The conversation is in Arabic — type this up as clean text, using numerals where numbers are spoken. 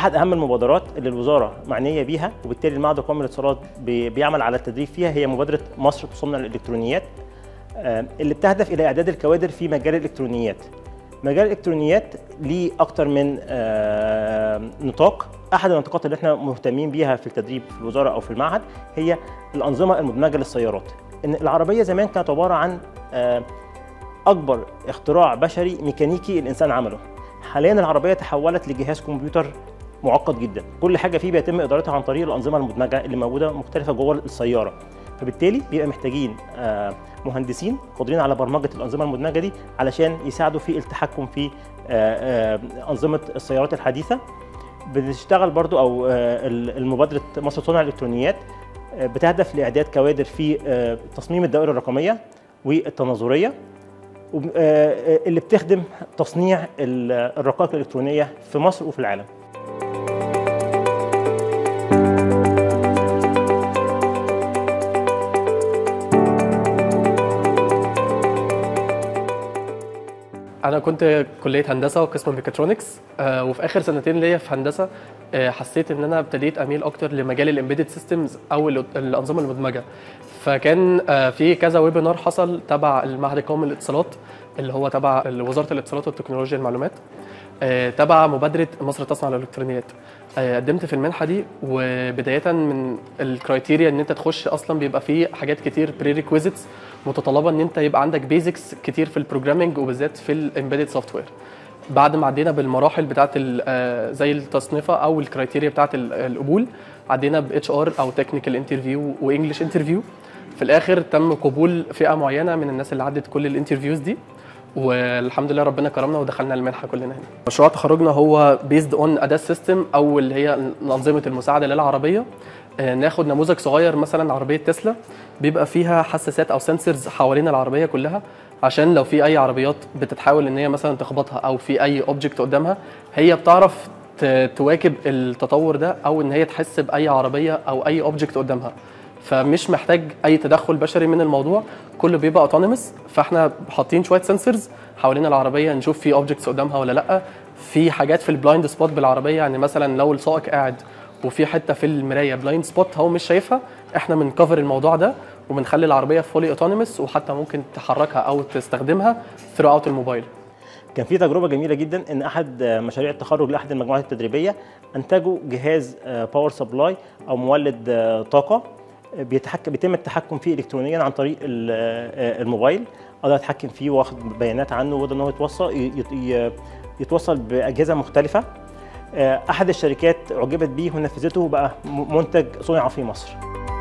احد اهم المبادرات اللي الوزاره معنيه بيها، وبالتالي المعهد القومي للاتصالات بيعمل على التدريب فيها، هي مبادره مصر تصنع الالكترونيات، اللي بتهدف الى اعداد الكوادر في مجال الالكترونيات. مجال الالكترونيات ليه اكتر من نطاق. احد النطاقات اللي احنا مهتمين بيها في التدريب في الوزاره او في المعهد هي الانظمه المدمجه للسيارات. ان العربيه زمان كانت عباره عن اكبر اختراع بشري ميكانيكي الانسان عمله. حاليا العربيه تحولت لجهاز كمبيوتر معقد جدا، كل حاجه فيه بيتم ادارتها عن طريق الانظمه المدمجه اللي موجوده مختلفه جوه السياره. فبالتالي بيبقى محتاجين مهندسين قادرين على برمجه الانظمه المدمجه دي علشان يساعدوا في التحكم في انظمه السيارات الحديثه. بنشتغل برضو او المبادره مصر تصنع الالكترونيات بتهدف لاعداد كوادر في تصميم الدوائر الرقميه والتناظريه، اللي بتخدم تصنيع الرقائق الالكترونيه في مصر وفي العالم. أنا كنت كلية هندسة وقسم ميكاترونكس، وفي آخر سنتين ليا في هندسة حسيت إن أنا ابتديت أميل أكتر لمجال الإمبيدد سيستمز أو الأنظمة المدمجة. فكان في كذا ويبينار حصل تبع المعهد القومي للاتصالات اللي هو تبع وزارة الاتصالات والتكنولوجيا المعلومات، تبع مبادرة مصر تصنع الإلكترونيات. قدمت في المنحة دي، وبداية من الكرايتيريا إن أنت تخش أصلا بيبقى فيه حاجات كتير بريريكويزيتس متطلبة إن أنت يبقى عندك بيزكس كتير في البروجرامينج وبالذات في الامبيدد سوفت وير. بعد ما عدينا بالمراحل بتاعت زي التصنيفة أو الكرايتيريا بتاعت القبول، عدينا ب HR أو تكنيكال انترفيو وإنجلش انترفيو. في الآخر تم قبول فئة معينة من الناس اللي عدت كل الانترفيوز دي، والحمد لله ربنا كرمنا ودخلنا المنحه كلنا هنا. مشروع تخرجنا هو بيزد اون اداس سيستم او اللي هي انظمه المساعده للعربيه. ناخد نموذج صغير مثلا عربيه تسلا بيبقى فيها حساسات او سنسورز حوالين العربيه كلها، عشان لو في اي عربيات بتتحاول ان هي مثلا تخبطها او في اي اوبجكت قدامها، هي بتعرف تواكب التطور ده او ان هي تحس باي عربيه او اي اوبجكت قدامها. فمش محتاج اي تدخل بشري من الموضوع، كله بيبقى اوتونيمس. فاحنا حاطين شويه سنسورز حوالين العربيه نشوف في اوبجكتس قدامها ولا لا. في حاجات في البلايند سبوت بالعربيه، يعني مثلا لو السائق قاعد وفي حته في المرايه بلايند سبوت هو مش شايفها، احنا بنكفر الموضوع ده وبنخلي العربيه فولي اوتونيمس، وحتى ممكن تحركها او تستخدمها ثرو اوت الموبايل. كان في تجربه جميله جدا ان احد مشاريع التخرج لاحد المجموعات التدريبيه انتجوا جهاز باور سبلاي او مولد طاقه بيتم التحكم فيه الكترونيا عن طريق الموبايل. اقدر اتحكم فيه واخد بيانات عنه، وده ان هو يتوصل باجهزه مختلفه. احد الشركات اعجبت بيه ونفذته وبقى منتج صنع في مصر.